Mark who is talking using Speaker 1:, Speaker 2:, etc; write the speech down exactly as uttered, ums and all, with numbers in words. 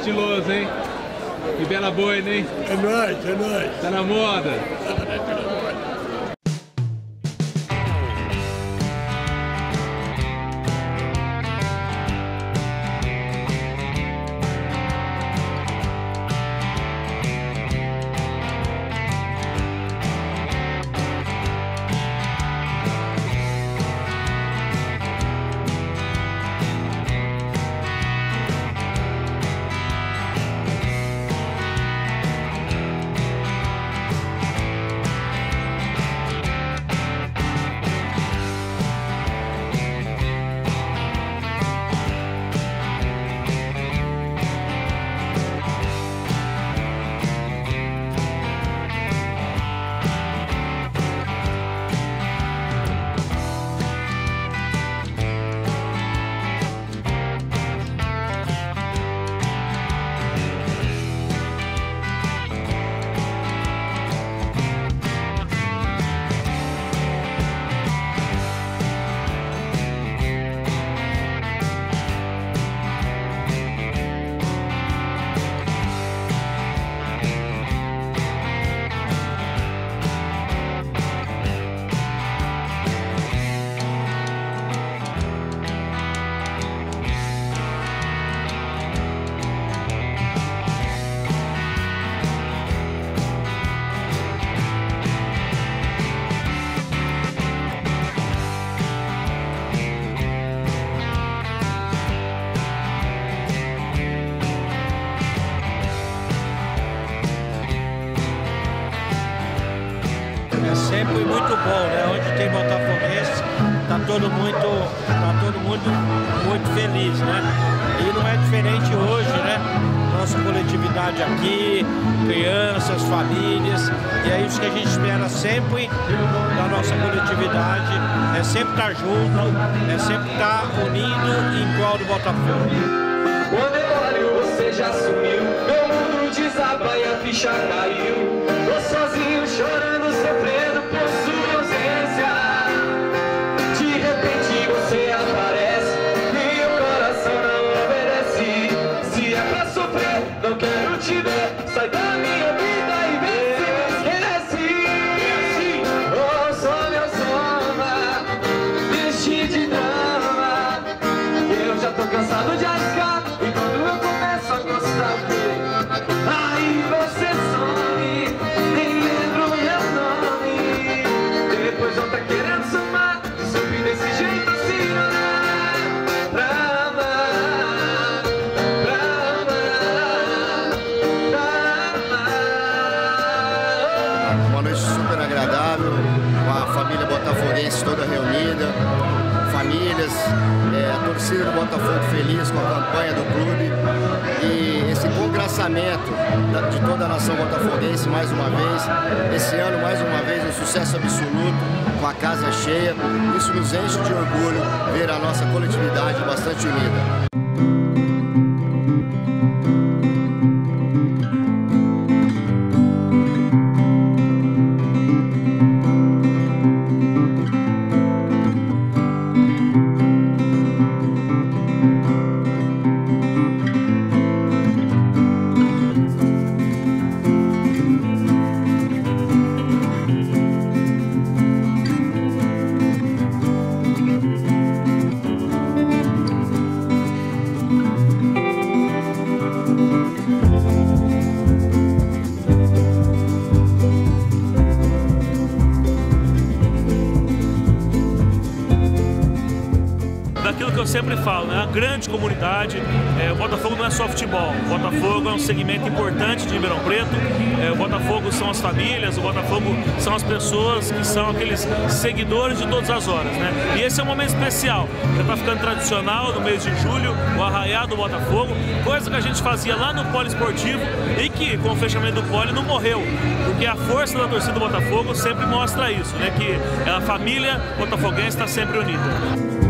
Speaker 1: estiloso, hein? Que bela boina, hein?
Speaker 2: É nóis, é nóis.
Speaker 1: Tá na moda.
Speaker 3: É sempre muito bom, né? Onde tem botafoguense, tá todo muito, tá todo mundo muito feliz, né? E não é diferente hoje, né? Nossa coletividade aqui, crianças, famílias, e é isso que a gente espera sempre da nossa coletividade, é sempre estar junto, é sempre estar unido em prol do Botafogo.
Speaker 4: Quando eu olho, você já sumiu, meu mundo desaba e a ficha caiu. Tô sozinho, chorando, sofrendo por sua ausência. De repente você aparece, meu coração não obedece. Se é pra sofrer, não quero te ver. Sai da minha vida e vê se me esquece. Oh, só meu soma, deixe de drama. Eu já tô cansado de arriscar. E quando eu começo a gostar dele, aí você some, nem lembro meu nome. Depois eu tá querendo somar, subir desse jeito assim, não dá pra amar, pra amar, pra amar.
Speaker 5: Uma noite super agradável, com a família botafoguense toda reunida, famílias, é, a torcida do Botafogo feliz com a campanha do clube e esse congraçamento da, de toda a nação botafoguense mais uma vez. Esse ano, mais uma vez, um sucesso absoluto, com a casa cheia. Isso nos enche de orgulho ver a nossa coletividade bastante unida.
Speaker 6: Daquilo que eu sempre falo, né? A grande comunidade, é, o Botafogo não é só futebol, o Botafogo é um segmento importante de Ribeirão Preto, é, o Botafogo são as famílias, o Botafogo são as pessoas que são aqueles seguidores de todas as horas, né? E esse é um momento especial, já está ficando tradicional no mês de julho, o Arraiá do Botafogo, coisa que a gente fazia lá no Poliesportivo e que com o fechamento do Poli não morreu, porque a força da torcida do Botafogo sempre mostra isso, né? Que a família botafoguense está sempre unida.